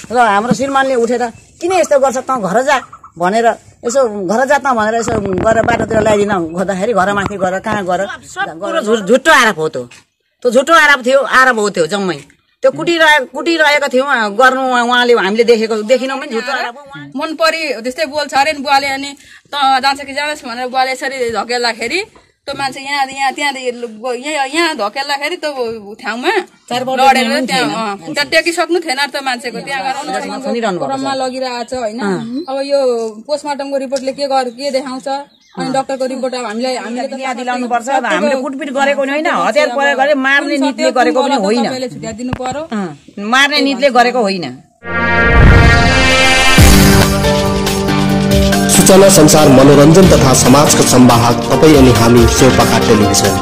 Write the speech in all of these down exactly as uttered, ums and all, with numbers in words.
र हाम्रो श्रीमानले उठेर किन यस्तो गर्छ त घर जा भनेर यसो घर जा त भनेर यसो गरेर बाटोतिर ल्याइदिन खोज्दाखेरि घरमाथि गएर कहाँ गएर झुट्टो आरोप हो त्यो त्यो झुट्टो आरोप थियो आरोप हो त्यो जम्मै त्यो कुटिरहेको कुटिरहेको थियौँ गर्नु उहाँले हामीले देखेको देखिनौँ पनि झुट्टो आरोप मन परि त्यस्तै बोल्छ अरे नि बुवाले अनि त जान्छ कि जानुहोस् भनेर बुवाले यसरी धकेल्दाखेरि त्यो मान्छे यहाँ यहाँ त्यहाँ यहाँ धकेल्दाखेरि त्यो ठाउँमा लडेर त्यहाँ त्यहाँ टेकिसक्नु थिएन त मान्छेको त्यहाँ क्रममा लगिरहेको छ होइन। अब यो पोस्टमार्टमको रिपोर्टले के गर के देखाउँछ अनि डाक्टरको रिपोर्ट अब हामीलाई हामीले यहाँ दिलाउनु पर्छ हामीले कुटपिट गरेको नि होइन हतियार प्रयोग गरे मार्ने नीतिले गरेको पनि होइन छुट्या दिनु पर्यो मार्ने नीतिले गरेको होइन। सूचना संसार मनोरञ्जन तथा समाजको संवाहक तपाईँ अनि हामी शेर्पाका टेलिभिजन।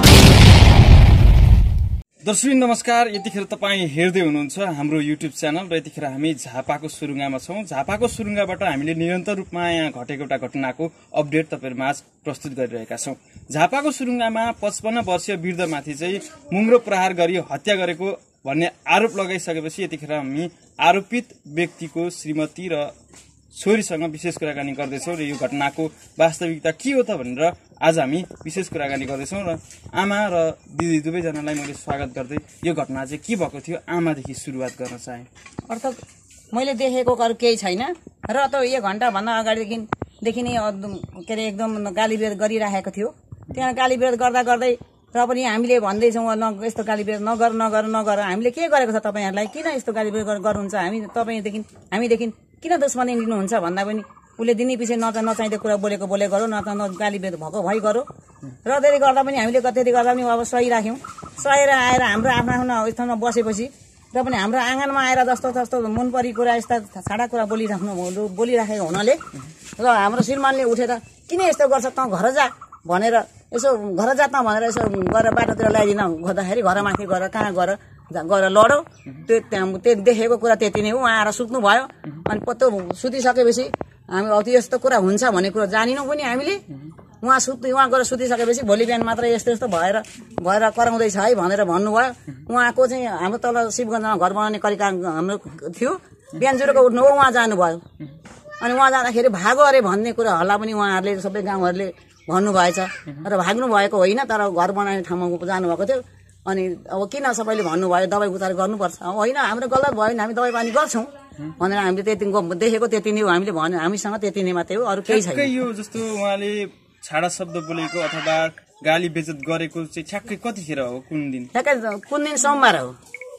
दर्शक नमस्कार, यतिखेर तपाईँ हेर्दै हुनुहुन्छ हाम्रो युट्युब च्यानल र यतिखेर हामी झापाको सुरुङ्गामा छौँ। झापाको सुरुङ्गाबाट हामीले निरन्तर रूपमा यहाँ घटेको एउटा घटनाको अपडेट तपाईँहरूमाझ प्रस्तुत गरिरहेका छौँ। झापाको सुरुङ्गामा पचपन्न वर्षीय वृद्धमाथि चाहिँ मुङ्ग्रो प्रहार गरी हत्या गरेको भन्ने आरोप लगाइसकेपछि यतिखेर हामी आरोपित व्यक्तिको श्रीमती र छोरीसँग विशेष कुराकानी गर्दैछौँ र यो घटनाको वास्तविकता के हो त भनेर आज हामी विशेष कुराकानी गर्दैछौँ र आमा र दिदी दुवैजनालाई मैले स्वागत गर्दै यो घटना चाहिँ के भएको थियो आमादेखि सुरुवात गर्न चाहे। अर्थात् मैले देखेको अरू केही छैन र त एक घन्टाभन्दा अगाडिदेखि देखि नै के अरे एकदम गाली विरोध गरिराखेको थियो। त्यहाँ गाली विरोध गर्दा गर्दै र पनि हामीले भन्दैछौँ न यस्तो गाली विरोध नगर नगर नगर हामीले के गरेको छ तपाईँहरूलाई किन यस्तो गाली विरोध गर्नुहुन्छ हामी तपाईँदेखि हामीदेखि किन दुश्मनी लिनुहुन्छ भन्दा पनि उसले दिनै पछि नचा नचाहिँदो कुरा बोलेको बोले गरौँ न त न गाली विरोध भएको भइ गरौँ र त्यसले गर्दा पनि हामीले कति गर्दा पनि अब सही राख्यौँ। सहेर आएर हाम्रो आफ्नो आफ्नो स्थानमा बसेपछि र पनि हाम्रो आँगनमा आएर जस्तो जस्तो मन परी कुरा यस्ता छाडा कुरा बोलिराख्नु बोलिराखेको हुनाले र हाम्रो श्रीमानले उठेर किन यस्तो गर्छ त घर जा भनेर यसो घर जा त भनेर यसो गरेर बाटोतिर ल्याइदिन खोज्दाखेरि घरमाथि गएर कहाँ गएर गएर लड्यो त्यो त्यहाँ त्यो देखेको कुरा त्यति नै हो। उहाँ आएर सुत्नु भयो अनि पत्तो सुतिसकेपछि हामी अब यस्तो कुरा हुन्छ भन्ने कुरा जानिनौँ पनि हामीले। उहाँ सुत् उहाँ गएर सुतिसकेपछि भोलि बिहान मात्र यस्तो यस्तो भएर भएर कराउँदैछ है भनेर भन्नुभयो। उहाँको चाहिँ हाम्रो तल शिवगञ्जमा घर बनाउने करिका हाम्रो थियो बिहान जुरेको उठ्नु हो उहाँ जानुभयो अनि उहाँ जाँदाखेरि भागो अरे भन्ने कुरा हल्ला पनि उहाँहरूले सबै गाउँहरूले भन्नुभएछ र भाग्नु भएको होइन तर घर बनाउने ठाउँमा जानुभएको थियो। अनि अब किन सबैले भन्नुभयो दबाई उपचार गर्नुपर्छ होइन हाम्रो गलत भयो भने हामी दबाई पानी गर्छौँ भनेर हामीले त्यति देखेको त्यति नै हो हामीले भन्यो हामीसँग त्यति नै मात्रै हो अरू केही छैन। यो जस्तो उहाँले छाडा शब्द बोलेको अथवा गाली बेइज्जत गरेको चाहिँ ठ्याक्कै कतिखेर हो कुन दिन? ठ्याक्कै कुन दिन सोमबार हो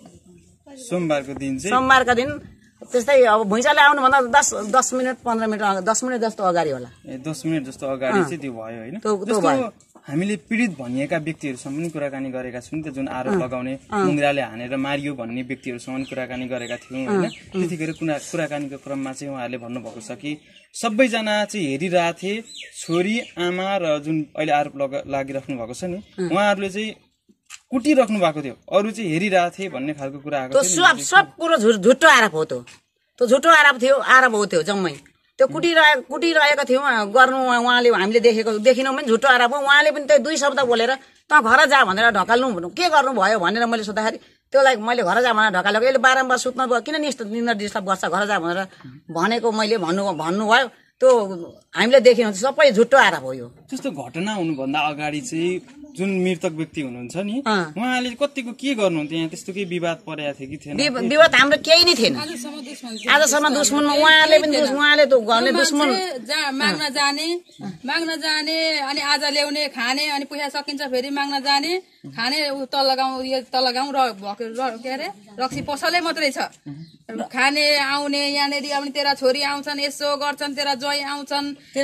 सोमबारको दिन चाहिँ सोमबारको दिन त्यस्तै अब भुइँचाले आउनुभन्दा दस दस मिनट पन्ध्र मिनट दस मिनट जस्तो अगाडि होला ए दस मिनट जस्तो अगाडि चाहिँ त्यो भयो होइन। हामीले पीडित भनिएका व्यक्तिहरूसँग पनि कुराकानी गरेका छौँ नि त जुन आरोप लगाउने मुङ्ग्राले हानेर मारियो भन्ने व्यक्तिहरूसँग पनि कुराकानी गरेका थियौँ होइन। त्यतिखेर कुराकानीको क्रममा चाहिँ उहाँहरूले भन्नुभएको छ कि सबैजना चाहिँ हेरिरहेथे छोरी आमा र जुन अहिले आरोप लागिराख्नु भएको छ नि उहाँहरूले चाहिँ कुटिराख्नु भएको थियो अरू चाहिँ हेरिरहेथे भन्ने खालको कुरा आएको थियो। सब कुरो झुट्टो आरोप हो त्यो त्यो झुट्टो आरोप थियो आरोप हो त्यो जम्मै त्यो कुटिरहेको कुटिरहेको थियौँ गर्नु उहाँले हामीले देखेको देखिनौँ पनि झुट्टो आरोप हो। उहाँले पनि त्यो दुई शब्द बोलेर त घर जा भनेर ढकाल्नु के गर्नु भयो भनेर मैले सोद्धाखेरि त्यसलाई मैले घर जा भनेर ढकालेको यसले बारम्बार सुत्नु भयो किन यस्तो निन्द्रा डिस्टर्ब गर्छ घर जा भनेर भनेको मैले भन्नु भन्नुभयो त्यो हामीले देखेनौँ सबै झुट्टो आरोप हो। यो जस्तो घटना हुनुभन्दा अगाडि चाहिँ जुन मृतक व्यक्ति हुनुहुन्छ नि उहाँले कतिको के गर्नुहुन्थ्यो यहाँ त्यस्तो केही विवाद परेको थियो कि थिएन? विवाद हाम्रो केही नै थिएन आजसम्म दुश्मन उहाँले पनि उहाँले त घरले दुश्मन माग्न जाने माग्न जाने अनि आज ल्याउने खाने अनि पैसा सकिन्छ फेरि माग्न जाने खाने तल्लो गाउँ यो तल्लो गाउँ र के अरे रक्सी पसलै मात्रै छ खाने आउने यहाँनिर अब तेरा छोरी आउँछन् यसो गर्छन् तेरा ज्वाइँ आउँछन्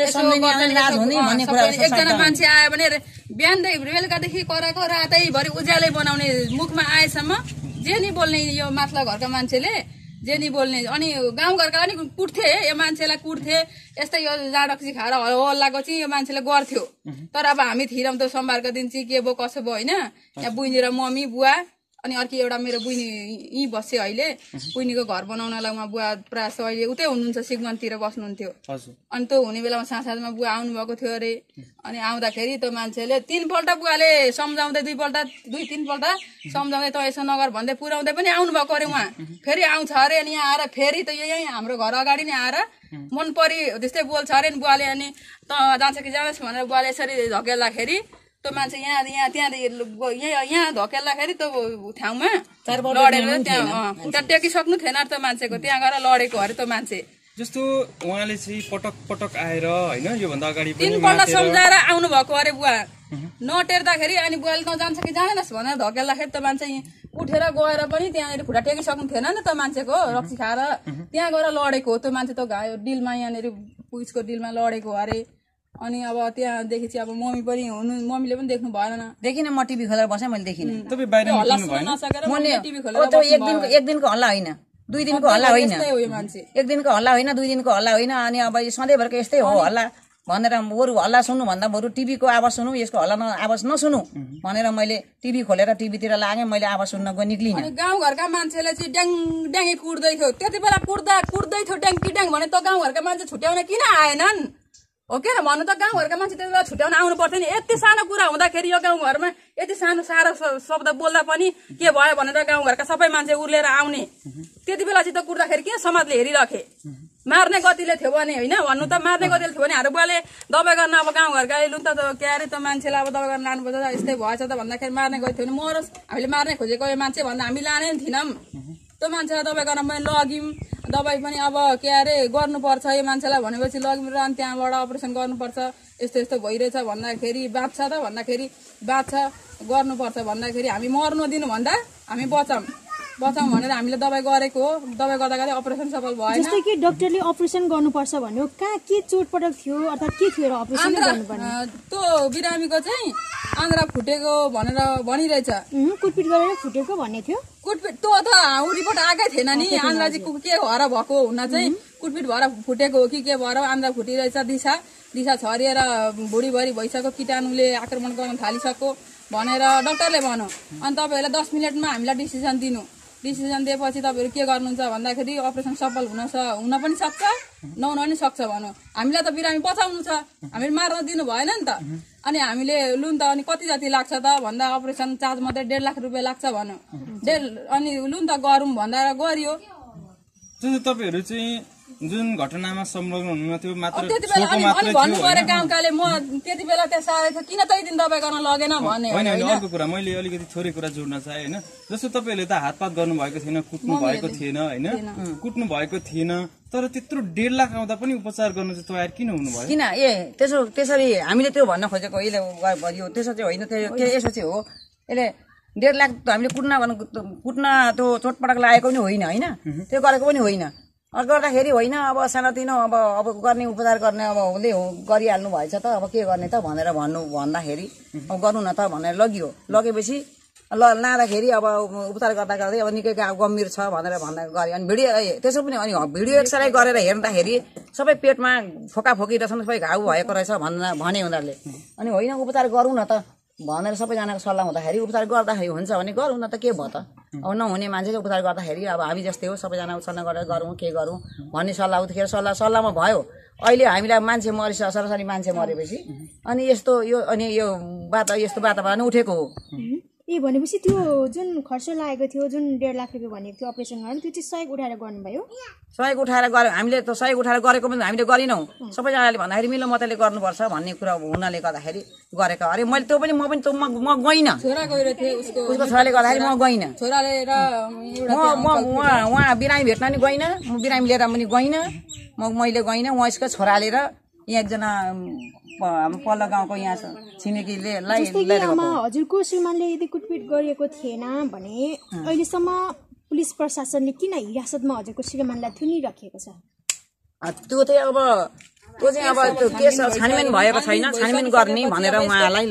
एकजना मान्छे आयो भने बिहानदेखि बेलुकादेखि कराएको रातैभरि उज्यालै बनाउने मुखमा आएसम्म जे नि बोल्ने यो माथिल्लो घरका मान्छेले जे नि बोल्ने अनि गाउँघरका पनि कुट्थे यो मान्छेलाई कुट्थे यस्तै यो जाँडक्सी खाएर हल्लाको चाहिँ यो मान्छेले गर्थ्यो। तर अब हामी थियौँ त सोमबारको दिन चाहिँ के भयो कसो भयो होइन यहाँ बुझ्ने र मम्मी बुवा अनि अर्को एउटा मेरो बुइनी यहीँ बस्यो अहिले बुइनीको घर बनाउनलाई उहाँ बुवा प्रायः जस्तो अहिले उतै हुनुहुन्छ सिगमनतिर बस्नुहुन्थ्यो अनि त्यो हुने बेलामा साथ साथमा बुवा आउनुभएको थियो अरे अनि आउँदाखेरि त्यो मान्छेले तीनपल्ट बुवाले सम्झाउँदै दुईपल्ट दुई तीनपल्ट सम्झाउँदै त यसो नगर भन्दै पुर्याउँदै पनि आउनुभएको अरे उहाँ फेरि आउँछ अरे अनि यहाँ आएर फेरि त यहीँ हाम्रो घर अगाडि नै आएर मन परि त्यस्तै बोल्छ अरे नि बुवाले अनि त जान्छ कि जानुहोस् भनेर बुवाले यसरी झकेल्दाखेरि त्यो मान्छे यहाँ यहाँ त्यहाँ यहाँ धकेल्दाखेरि त्यो ठाउँमा लडेर त्यहाँ त्यहाँ टेकिसक्नु थिएन त्यो मान्छेको त्यहाँ गएर लडेको अरे त्यो मान्छे जस्तो उहाँले चाहिँ पटक पटक आएर होइन योभन्दा अगाडि तीनपल्ट सम्झाएर आउनु भएको अरे बुवा नटेर्दाखेरि अनि बुवाले नजान्छ कि जाँदैनस् भनेर धकेल्दाखेरि त मान्छे उठेर गएर पनि त्यहाँनिर खुट्टा टेकिसक्नु थिएन नि त मान्छेको रक्सी खाएर त्यहाँ गएर लडेको हो त्यो मान्छे त घायो डिलमा यहाँनिर पुलिसको डिलमा लडेको अरे अनि अब त्यहाँदेखि चाहिँ अब मम्मी पनि हुनु मम्मीले पनि देख्नु भएन देखिन म टिभी खोलेर बसेँ मैले देखिनँ टिभी खोलेर एक दिनको एक दिनको हल्ला होइन दुई दिनको हल्ला होइन एक दिनको हल्ला होइन दुई दिनको हल्ला होइन अनि अब यो सधैँभरको यस्तै हो हल्ला भनेर बरु हल्ला सुन्नु भन्दा बरु टिभीको आवाज सुन्नु यसको हल्ला आवाज नसुनु भनेर मैले टिभी खोलेर टिभीतिर लागेँ मैले आवाज सुन्न गए निक्लिनँ गाउँघरका मान्छेले चाहिँ ड्याङ ड्याङी कुट्दै थियो त्यति बेला कुट्दा कुट्दै थियो ड्याङ कि ड्याङ भने त गाउँघरका मान्छे छुट्याउन किन आएनन् हो के भन्नु त गाउँघरका मान्छे त्यति बेला छुट्याउन आउनु पर्थ्यो नि यति सानो कुरा हुँदाखेरि यो गाउँघरमा यति सानो सारो शब्द बोल्दा पनि के भयो भनेर गाउँघरका सबै मान्छे उर्लेर आउने त्यति बेला चाहिँ त कुट्दाखेरि किन समाजले हेरिराखे मार्ने गतिले थियो भने होइन भन्नु त मार्ने गतिले थियो भने हाम्रो बुवाले दबाई गर्न अब गाउँघरका लु त के अरे त मान्छेलाई अब दबाई गर्न लानुपर्छ यस्तै भएछ त भन्दाखेरि मार्ने गएको थियो भने मरोस् हामीले मार्ने खोजेको यो मान्छे भन्दा हामी लाने नि थिएनौँ त्यो मान्छेलाई दबाई गर्न पनि लग्यौँ दबाई पनि अब के अरे गर्नुपर्छ यो मान्छेलाई भनेपछि लग्यौँ र अनि त्यहाँबाट अपरेसन गर्नुपर्छ यस्तो यस्तो भइरहेछ भन्दाखेरि बाँच्छ त भन्दाखेरि बाँच्छ गर्नुपर्छ भन्दाखेरि हामी मर्नु दिनु भन्दा हामी बचाउँ बचाउँ भनेर हामीले दबाई गरेको हो दबाई गर्दा गर्दै अपरेसन सफल भएन जस्तै कि डाक्टरले अपरेसन गर्नुपर्छ भन्यो कहाँ के चोटपटक थियो अर्थात् के थियो र अपरेसन गर्नुपर्ने त्यो बिरामीको चाहिँ आन्द्रा फुटेको भनेर भनिरहेछ कुटपिट गरेर फुटेको भन्ने थियो कुटपिट त्यो त रिपोर्ट आएकै थिएन नि आन्द्रा चाहिँ के भएर भएको हुन चाहिँ कुटपिट भएर फुटेको हो कि के भएर आन्द्रा फुटिरहेछ दिशा दिशा छरिएर भुँडीभरि भइसक्यो किटाणुले आक्रमण गर्न थालिसक्यो भनेर डाक्टरले भन्यो अनि तपाईँहरूलाई दस मिनटमा हामीलाई डिसिजन दिनु डिसिजन दिएपछि तपाईँहरू के गर्नुहुन्छ भन्दाखेरि अपरेसन सफल हुन हुन पनि सक्छ नहुन पनि सक्छ भनौँ हामीलाई त बिरामी बचाउनु छ हामीले मार्न दिनु भएन नि त अनि हामीले लु नि त अनि कति जति लाग्छ त भन्दा अपरेसन चार्ज मात्रै डेढ लाख रुपियाँ लाग्छ भन्यो डेढ अनि लु नि त गरौँ भन्दा गरियो तपाईँहरू चाहिँ जुन घटनामा संलग्न हुनुहुन्थ्यो मात्र त्यति बेला अनि अनि भन्नु पर्यो गाउँकाले म त्यति बेला त्यहाँ साह्रै थियो किन त्यही दिन दबाई गर्न लगेन भन्ने होइन अर्को कुरा मैले अलिकति थोरै कुरा जोड्न चाहे होइन जस्तो तपाईँहरूले त हातपात गर्नु भएको थिएन कुट्नु भएको थिएन होइन कुट्नु भएको थिएन तर त्यत्रो डेढ लाख आउँदा पनि उपचार गर्न चाहिँ तयार किन हुनुभयो किन ए त्यसो त्यसरी हामीले त्यो भन्न खोजेको यसले भयो त्यसो चाहिँ होइन त्यो यसो चाहिँ हो यसले डेढ लाख हामीले कुट्न कुट्न त्यो चोटपटक लागेको पनि होइन होइन त्यो गरेको पनि होइन गर्दाखेरि होइन अब सानोतिनो अब अब गर्ने उपचार गर्ने अब उसले गरिहाल्नु भएछ त अब के गर्ने त भनेर भन्नु भन्दाखेरि अब गर्नु न त भनेर लगियो लगेपछि ल लाँदाखेरि अब उपचार गर्दा गर्दै अब निकै गम्भीर छ भनेर भन्दा गरे अनि भिडियो त्यसो पनि अनि भिडियो एक्सरे गरेर हेर्दाखेरि सबै पेटमा फोका फोकी रहेछन् सबै घाउ भएको रहेछ भन्न भने उनीहरूले अनि होइन उपचार गरौँ न त भनेर सबैजनाको सल्लाह हुँदाखेरि उपचार गर्दाखेरि हुन्छ भने गरौँ न त के भयो त अब नहुने मान्छे चाहिँ उपचार गर्दाखेरि अब हामी जस्तै हो सबैजना सल्लाह गरेर गरौँ के गरौँ भन्ने सल्लाह उठेर सल्लाह सल्लाहमा भयो अहिले हामीलाई मान्छे मरेछ सरसरी मान्छे मरेपछि अनि यस्तो यो अनि यो बात यस्तो वातावरण उठेको हो ए भनेपछि त्यो जुन खर्च लागेको थियो जुन डेढ लाख रुपियाँ भनेको थियो अपरेसन गर्नु त्यो चाहिँ सहयोग उठाएर गर्नुभयो सहयोग उठाएर गरे हामीले त सहयोग उठाएर गरेको पनि हामीले गरिनौँ सबैजनाले भन्दाखेरि मिलो मतले गर्नुपर्छ भन्ने कुरा हुनाले गर्दाखेरि गरेको अरे मैले त्यो पनि म पनि म गइनँ उसको छोराले गर्दाखेरि म गइनँ म उहाँ उहाँ बिरामी भेट्न नि गइनँ म बिरामी लिएर पनि गइनँ म मैले गइनँ उहाँ उसको छोराले र यहाँ एकजना पल्लो गाउँको यहाँ छिमेकीले हजुरको श्रीमानले यदि कुटपिट गरिएको थिएन भने अहिलेसम्म पुलिस प्रशासनले किन हिरासतमा हजुरको श्रीमानलाई थुनिराखेको छ त्यो चाहिँ अब त्यो चाहिँ अब त्यो केस छानबिन भएको छैन छानबिन गर्ने भनेर उहाँलाई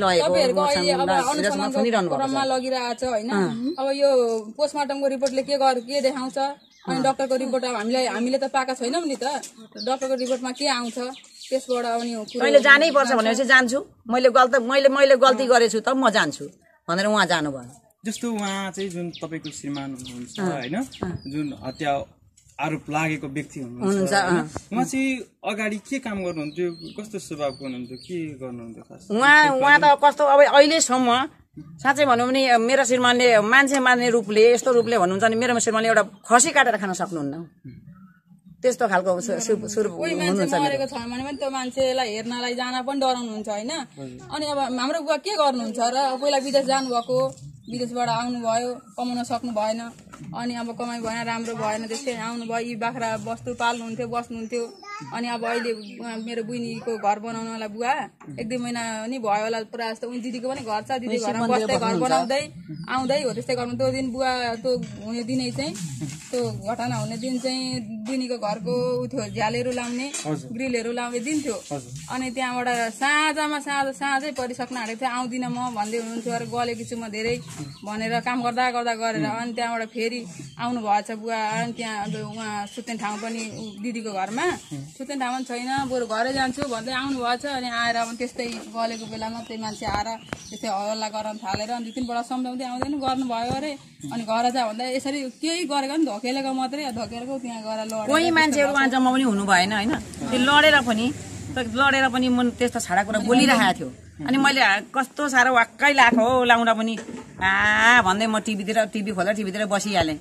लगेको क्रममा लगिरहेको छ होइन अब यो पोस्टमार्टमको रिपोर्टले के गर के देखाउँछ अनि डाक्टरको रिपोर्ट अब हामीलाई हामीले त पाएका छैनौँ नि त डाक्टरको रिपोर्टमा के आउँछ त्यसबाट अनि मैले जानै पर्छ भनेपछि जान्छु मैले गल्ती मैले मैले गल्ती गरेछु त म जान्छु भनेर उहाँ जानुभयो जस्तो उहाँ चाहिँ जुन तपाईँको श्रीमान हुनुहुन्छ होइन जुन हत्या आरोप लागेको व्यक्ति हुनुहुन्छ उहाँ चाहिँ अगाडि के काम गर्नुहुन्थ्यो कस्तो स्वभावको हुनुहुन्थ्यो के गर्नुहुन्थ्यो खास उहाँ उहाँ त कस्तो अब अहिलेसम्म साँच्चै भनौँ भने मेरो श्रीमानले मान्छे मार्ने रूपले यस्तो रूपले भन्नुहुन्छ भने मेरो श्रीमानले एउटा खसी काटेर खान सक्नुहुन्न त्यस्तो खालको कोही मान्छे मरेको छ भने पनि त्यो मान्छेलाई हेर्नलाई जान पनि डराउनुहुन्छ होइन अनि अब हाम्रो बुवा के गर्नुहुन्छ र पहिला विदेश जानुभएको विदेशबाट आउनुभयो कमाउन सक्नु भएन अनि अब कमाइ भएन राम्रो भएन त्यसै आउनुभयो यी बाख्रा वस्तु पाल्नुहुन्थ्यो बस्नुहुन्थ्यो अनि अब अहिले मेरो बहिनीको घर बनाउनलाई बुवा एक दुई महिना नि भयो होला पुरा जस्तो उनी दिदीको पनि घर छ दिदी घरमा बस्दै घर बनाउँदै आउँदै हो त्यस्तै गर्नु त्यो दिन बुवा त्यो हुने दिनै चाहिँ त्यो घटना हुने दिन चाहिँ बहिनीको घरको उ थियो झ्यालहरू लाउने ग्रिलहरू लाउने दिन थियो अनि त्यहाँबाट साँझमा साँझ साँझै परिसक्न आँटेको थियो आउँदिनँ म भन्दै हुनुहुन्थ्यो अरे गलेको छु म धेरै भनेर काम गर्दा गर्दा गरेर अनि त्यहाँबाट फेरि आउनु भएछ बुवा अनि त्यहाँ अब उहाँ सुत्ने ठाउँ पनि दिदीको घरमा सुत्ने ठाउँमा छैन बरु घरै जान्छु भन्दै आउनु भएछ अनि आएर अब त्यस्तै गलेको बेलामा त्यही मान्छे आएर त्यस्तै हल्ला गर्न थालेर अनि दुई तिनपल्ट सम्झाउँदै आउँदैन गर्नुभयो अरे अनि घर जा भन्दा यसरी केही गरेको नि धकेलेको मात्रै धकेलेको त्यहाँ गएर लडेर कोही मान्छेहरू उहाँ जम्मा पनि हुनु भएन होइन त्यो लडेर पनि लडेर पनि मन त्यस्तो छाडा कुरा बोलिरहेको थियो अनि मैले कस्तो साह्रो वाक्कै लाएको हो लाउँदा पनि आ भन्दै म टिभीतिर टिभी खोल्दा टिभीतिर बसिहालेँ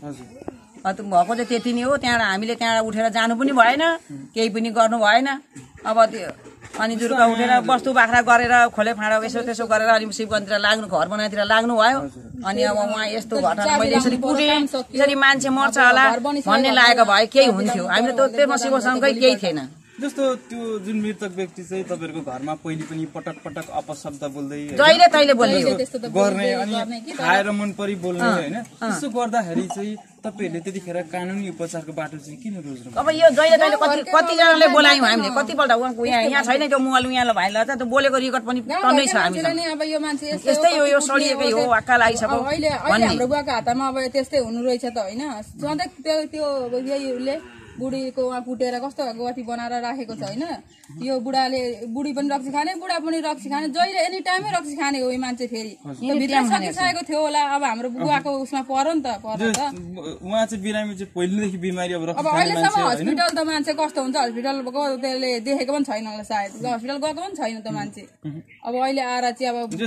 भएको चाहिँ त्यति नै हो त्यहाँबाट हामीले त्यहाँबाट उठेर जानु पनि भएन केही पनि गर्नु भएन अब त्यो अनि जुर्का उठेर वस्तु बाख्रा गरेर खोले फाँडा यसो त्यसो गरेर अनि शिवगन्जतिर लाग्नु घर बनातिर लाग्नु भयो अनि अब उहाँ यस्तो घटना मैले यसरी पुगेँ यसरी मान्छे मर्छ होला भन्ने लागेको भए केही हुन्थ्यो हामीले त त्यो मसिबसँगै केही थिएन जस्तो त्यो जुन मृतक व्यक्ति चाहिँ तपाईँहरूको घरमा पहिले पनि पटक पटक अपशब्द बोल्दै जहिले तैले बोल्ने गर्ने अनि खाएर मन परि बोल्ने होइन त्यस्तो गर्दाखेरि चाहिँ तपाईँहरूले त्यतिखेर कानुनी उपचारको बाटो चाहिँ किन रोज्नु अब यो जहिले तैले कति कतिजनाले बोलायौँ हामीले कतिपल्ट उहाँको यहाँ यहाँ छैन त्यो मुवाल उहाँलाई भाइलाई त त्यो बोलेको रेकर्ड पनि टन्नै छ हामी यस्तै हो यो सडिएकै हो वाक्का लागिसक्यो अहिले अहिले हाम्रो बुवाको हातमा अब त्यस्तै हुनु रहेछ त होइन सधैँ त्यो त्यो यहीले बुढीको उहाँ कुटेर कस्तो गति बनाएर राखेको छ होइन यो बुढाले बुढी पनि रक्सी खाने बुढा पनि रक्सी खाने जहिले एनी टाइमै रक्सी खाने हो यो मान्छे फेरि भित्र सकिसकेको थियो होला अब हाम्रो बुवाको उसमा पर्यो नि त पर्यो त उहाँ चाहिँ बिरामी चाहिँ पहिलेदेखि बिमारी अब अब अहिलेसम्म हस्पिटल त मान्छे कस्तो हुन्छ हस्पिटलको त्यसले देखेको पनि छैन होला सायद हस्पिटल गएको पनि छैन त मान्छे अब अहिले आएर चाहिँ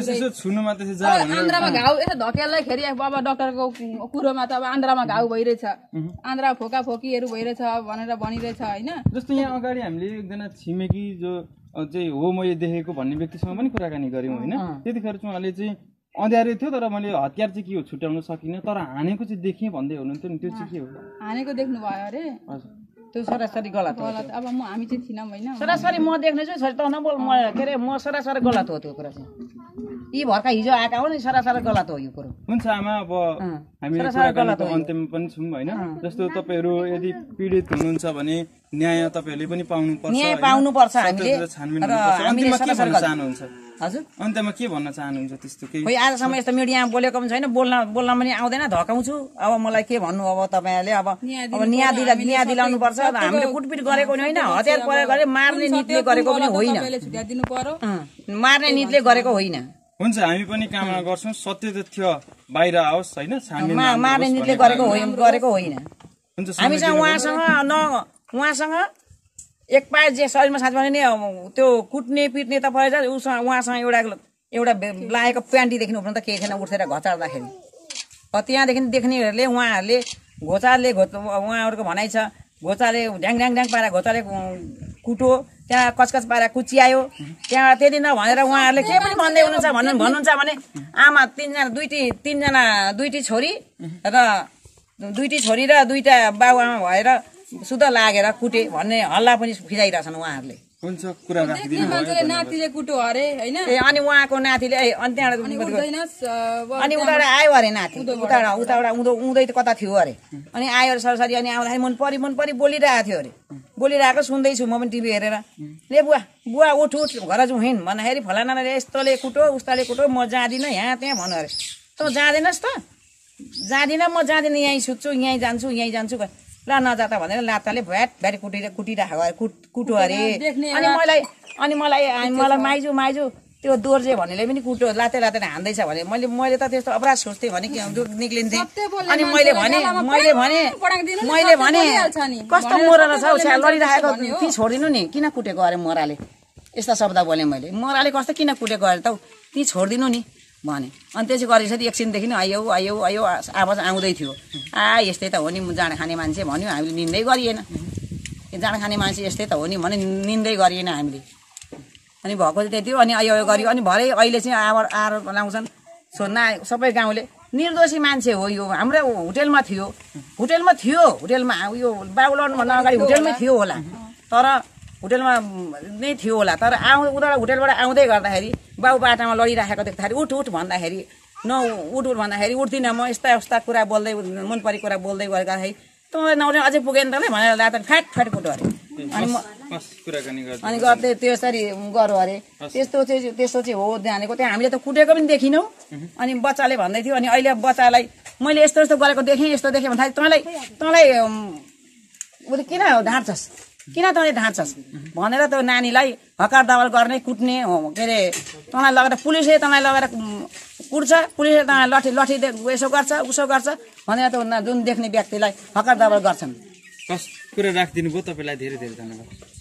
अब आन्द्रामा घाउ यसो धकेल्दाखेरि अब डक्टरको कुरोमा त अब आन्द्रामा घाउ भइरहेछ आन्द्रा फोका फोकीहरू भइरहेछ भनेर भनिरहेछ होइन जस्तो यहाँ अगाडि हामीले एकजना छिमेकी जो चाहिँ हो मैले देखेको भन्ने व्यक्तिसँग पनि कुराकानी गऱ्यौँ होइन त्यतिखेर चाहिँ उहाँले चाहिँ अँध्यारो थियो तर मैले हतियार चाहिँ के हो छुट्याउन सकिनँ तर हानेको चाहिँ देखेँ भन्दै हुनुहुन्थ्यो नि त्यो चाहिँ के हो हानेको देख्नु भयो अरे त्यो सरासरी गलत गलत अब म हामी चाहिँ थिनौँ होइन सरासरी म देख्ने चाहिँ छोरी त नबोल म के अरे म सरासरी गलत हो त्यो कुरा चाहिँ यी भर्खर हिजो आएका हो नि सरासरी गलत हो यो कुरो हुन्छ आमा अब हामी कुराकानीको अन्त्यमा पनि छौँ होइन जस्तो तपाईँहरू यदि पीडित हुनुहुन्छ भने न्याय तपाईँहरूले पनि पाउनुपर्छ न्याय पाउनुपर्छ हामीले अन्त्यमा के भन्न चाहनुहुन्छ हजुर अन्त्यमा के भन्न चाहनुहुन्छ त्यस्तो केही खोइ आजसम्म यस्तो मिडियामा बोलेको पनि छैन बोल्न बोल्न पनि आउँदैन धकाउँछु अब मलाई के भन्नु अब तपाईँहरूले अब अब न्याय दिला न्याय दिलाउनु पर्छ हामीले कुटपिट गरेको नि होइन हतियार प्रयोग गरे मार्ने नितले गरेको पनि होइन मार्ने नितले गरेको होइन हुन्छ हामी पनि कामना गर्छौँ सत्य तथ्य बाहिर आओस् होइन मार्ने नितले गरेको होइन गरेको होइन हामीसँग उहाँसँग न उहाँसँग एक पाए जे शरीरमा साथ भने नि त्यो कुट्ने पिट्ने त परेछ उसँग उहाँसँग एउटा एउटा लागेको प्यान्टी देख्नु पर्ने त केही थिएन उठेर घचार्दाखेरि त्यहाँदेखि देख्नेहरूले उहाँहरूले घोचारले घो उहाँहरूको भनाइ छ घोचाले ढ्याङ ढ्याङ ढ्याङ पारेर घोचाले कुटो त्यहाँ कचकच पारेर कुच्यायो त्यहाँबाट त्यति नभनेर उहाँहरूले के पनि भन्दै हुनुहुन्छ भन्नु भन्नुहुन्छ भने आमा तिनजना दुईटी तिनजना दुईटी छोरी र दुईटी छोरी र दुईटा बाबु आमा भएर शुद्ध लागेर कुटे भन्ने हल्ला पनि फिजाइरहेछन् उहाँहरूले हुन्छ कुरा नातिले कुटो अरे होइन ए अनि उहाँको नातिले अनि त्यहाँबाट अनि उताबाट आयो अरे नाति उताबाट उताबाट उँधो उँधै कता थियो अरे अनि आयो अरे सरसरी अनि आउँदाखेरि मन परि मन परि बोलिरहेको थियो अरे बोलिरहेको सुन्दैछु म पनि टिभी हेरेर ले बुवा बुवा उठ उठ घर जाउँ हिँड भन्दाखेरि फलानाले यस्तोले कुटो उस्ताले कुटो म जाँदिनँ यहाँ त्यहाँ भन्नु अरे तँ जाँदैनस् त जाँदिनँ म जाँदिनँ यहीँ सुत्छु यहीँ जान्छु यहीँ जान्छु ल नजाता भनेर लाताले भ्याट भ्याट कुटेर कुटिराखेको अरे कुट कुटो अरे अनि मलाई अनि मलाई मलाई माइजू माइजू त्यो दोर्जे भन्नेले पनि कुटो लाते लाते हान्दैछ भने मैले मैले त त्यस्तो अपराध सोच्थेँ भने कि निक्लिन्थेँ अनि मैले भने मैले भने मैले भने कस्तो मोरला छ उसले लडिरहेको ती छोडिदिनु नि किन कुटेको अरे मोराले यस्ता शब्द बोले मैले मोराले कस्तो किन कुटेको अरे त ती छोडिदिनु नि भने अनि त्यसै गरेपछि एकछिनदेखि आयो आयो आयो आवाज आउँदै थियो आ यस्तै त हो नि जाँड खाने मान्छे भन्यो हामीले निन्दै गरिएन जाँड खाने मान्छे यस्तै त हो नि भने निन्दै गरिएन हामीले अनि भएको चाहिँ त्यति हो अनि आयो गरियो अनि भरे अहिले चाहिँ आवर आरोप लाउँछन् सोध्न सबै गाउँले निर्दोषी मान्छे हो यो हाम्रो होटेलमा थियो होटेलमा थियो होटेलमा यो बाबुलाउनुभन्दा अगाडि होटेलमै थियो होला तर होटेलमा नै थियो होला तर आउँ उता होटेलबाट आउँदै गर्दाखेरि बाउ बाटामा लडिराखेको देख्दाखेरि उठ उठ भन्दाखेरि न उठ उठ भन्दाखेरि उठ्दिनँ म यस्ता यस्ता कुरा बोल्दै मन परेको कुरा बोल्दै गर्दाखेरि तँलाई नउठ्ने अझै पुगेन तँलाई भनेर लाएर फ्याट फ्याट कुटो अरे अनि म अनि गर्दै त्यसरी गरौँ अरे त्यस्तो चाहिँ त्यस्तो चाहिँ हो जानेको त्यहाँ हामीले त कुटेको पनि देखिनौँ अनि बच्चाले भन्दै थियो अनि अहिले बच्चालाई मैले यस्तो यस्तो गरेको देखेँ यस्तो देखेँ भन्दाखेरि तँलाई तँलाई उ किन ढाँट्छस् किन तँले ढाँट्छस् भनेर त्यो नानीलाई हकार दबाल गर्ने कुट्ने के अरे तँलाई लगेर पुलिसले तँलाई लगेर कुट्छ पुलिसले तँलाई लठी लठी यसो गर्छ उसो गर्छ भनेर त जुन देख्ने व्यक्तिलाई हकार दबाल गर्छन् कुरा राखिदिनु भयो तपाईँलाई धेरै धेरै धन्यवाद।